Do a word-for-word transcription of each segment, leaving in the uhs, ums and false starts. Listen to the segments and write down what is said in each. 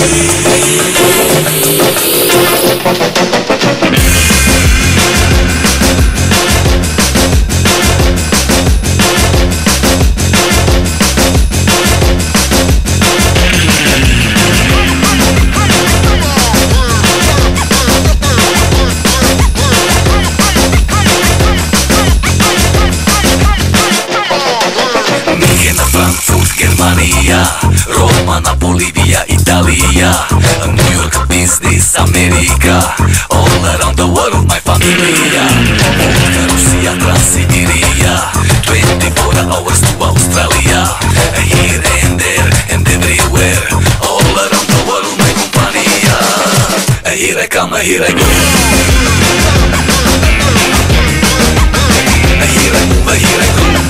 Roma, Napoli, via Italia, New York, business, America, all around the world, my familia. Volga, Russia, Transsiberia, twenty-four hours to Australia, here and there and everywhere, all around the world, my compania. Here I come, here I go. Here I move, here I go.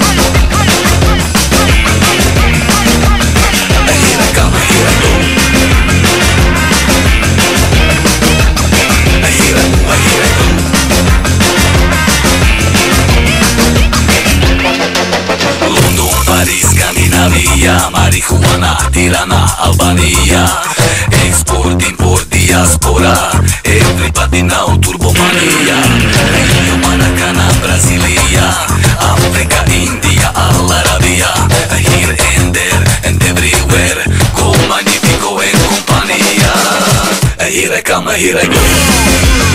Marihuana, Tirana, Albania, export, import, diaspora, everybody now turbomania. Rio, Maracana, Brasilia, Africa, India, Al Arabia, here and there and everywhere, go magnifico and compania. Here I come, here I go.